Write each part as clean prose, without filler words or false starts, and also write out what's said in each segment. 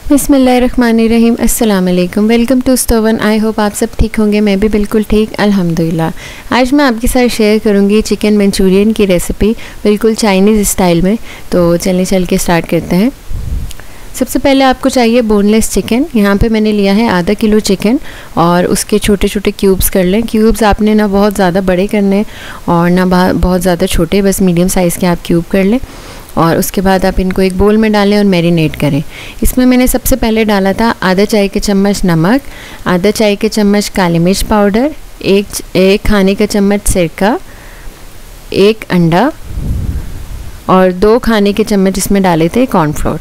बिस्मिल्लाहिर्रहमानिर्रहीम। अस्सलाम वालेकुम। वेलकम टू स्टोवन। आई होप आप सब ठीक होंगे। मैं भी बिल्कुल ठीक अल्हम्दुलिल्लाह। आज मैं आपके साथ शेयर करूंगी चिकन मंचूरियन की रेसिपी बिल्कुल चाइनीज़ स्टाइल में। तो चल के स्टार्ट करते हैं। सबसे पहले आपको चाहिए बोनलेस चिकन। यहाँ पे मैंने लिया है आधा किलो चिकन और उसके छोटे छोटे क्यूब्स कर लें। क्यूब्स आपने ना बहुत ज़्यादा बड़े करने और ना बहुत ज़्यादा छोटे, बस मीडियम साइज़ के आप क्यूब कर लें। और उसके बाद आप इनको एक बोल में डालें और मैरिनेट करें। इसमें मैंने सबसे पहले डाला था आधा चाय के चम्मच नमक, आधा चाय के चम्मच काली मिर्च पाउडर, एक खाने का चम्मच सिरका, एक अंडा और 2 खाने के चम्मच इसमें डाले थे कॉर्नफ्लोर।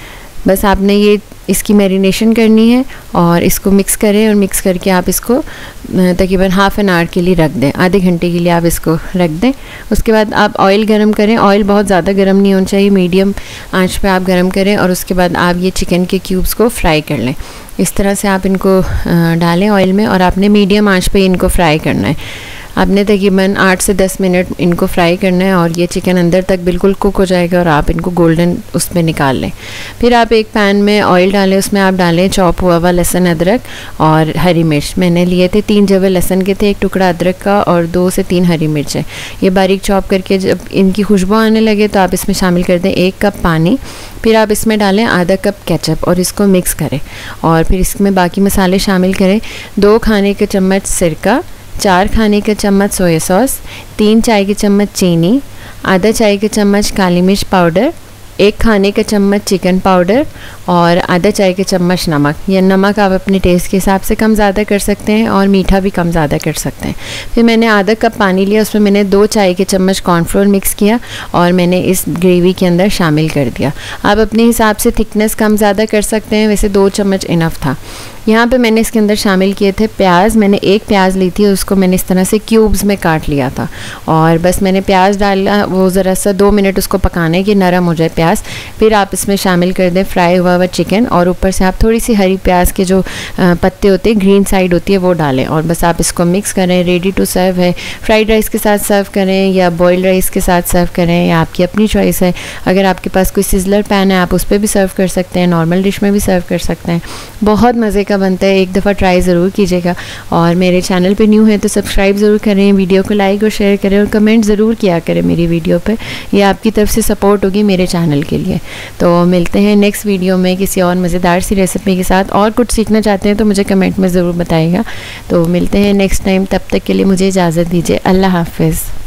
बस आपने ये इसकी मैरिनेशन करनी है और इसको मिक्स करें और मिक्स करके आप इसको तकरीबन हाफ़ एन आवर के लिए रख दें, आधे घंटे के लिए आप इसको रख दें। उसके बाद आप ऑयल गरम करें। ऑयल बहुत ज़्यादा गरम नहीं होना चाहिए, मीडियम आंच पे आप गरम करें और उसके बाद आप ये चिकन के क्यूब्स को फ्राई कर लें। इस तरह से आप इनको डालें ऑयल में और आपने मीडियम आंच पे इनको फ्राई करना है। आपने तकरीबन 8 से 10 मिनट इनको फ्राई करना है और ये चिकन अंदर तक बिल्कुल कुक हो जाएगा और आप इनको गोल्डन उसमें निकाल लें। फिर आप एक पैन में ऑयल डालें, उसमें आप डालें चॉप हुआ हुआ लहसुन अदरक और हरी मिर्च। मैंने लिए थे 3 जवे लहसुन के थे, 1 टुकड़ा अदरक का और 2 से 3 हरी मिर्च है। ये बारीक चॉप करके जब इनकी खुशबू आने लगे तो आप इसमें शामिल कर दें 1 कप पानी। फिर आप इसमें डालें आधा कप केचप और इसको मिक्स करें और फिर इसमें बाकी मसाले शामिल करें। 2 खाने के चम्मच सिरका, 4 खाने के चम्मच सोया सॉस, 3 चाय के चम्मच चीनी, आधा चाय के चम्मच काली मिर्च पाउडर, 1 खाने का चम्मच चिकन पाउडर और आधा चाय के चम्मच नमक। यह नमक आप अपने टेस्ट के हिसाब से कम ज़्यादा कर सकते हैं और मीठा भी कम ज़्यादा कर सकते हैं। फिर मैंने आधा कप पानी लिया, उसमें मैंने 2 चाय के चम्मच कॉर्नफ्लोर मिक्स किया और मैंने इस ग्रेवी के अंदर शामिल कर दिया। आप अपने हिसाब से थिकनेस कम ज़्यादा कर सकते हैं, वैसे 2 चम्मच इनफ था। यहाँ पे मैंने इसके अंदर शामिल किए थे प्याज। मैंने 1 प्याज ली थी, उसको मैंने इस तरह से क्यूब्स में काट लिया था और बस मैंने प्याज डाला, वो ज़रा सा 2 मिनट उसको पकाने की नरम हो जाए प्याज। फिर आप इसमें शामिल कर दें फ्राई हुआ हुआ चिकन और ऊपर से आप थोड़ी सी हरी प्याज के जो पत्ते होते हैं, ग्रीन साइड होती है, वो डालें और बस आप इसको मिक्स करें। रेडी टू सर्व है। फ्राइड राइस के साथ सर्व करें या बॉइल्ड राइस के साथ सर्व करें, या आपकी अपनी चॉइस है। अगर आपके पास कोई सिजलर पैन है आप उस पर भी सर्व कर सकते हैं, नॉर्मल डिश में भी सर्व कर सकते हैं। बहुत मज़े का बनता है, एक दफ़ा ट्राई ज़रूर कीजिएगा। और मेरे चैनल पे न्यू है तो सब्सक्राइब ज़रूर करें, वीडियो को लाइक और शेयर करें और कमेंट ज़रूर किया करें मेरी वीडियो पे। ये आपकी तरफ से सपोर्ट होगी मेरे चैनल के लिए। तो मिलते हैं नेक्स्ट वीडियो में किसी और मज़ेदार सी रेसिपी के साथ। और कुछ सीखना चाहते हैं तो मुझे कमेंट में ज़रूर बताइएगा। तो मिलते हैं नेक्स्ट टाइम, तब तक के लिए मुझे इजाज़त दीजिए। अल्लाह हाफ़िज़।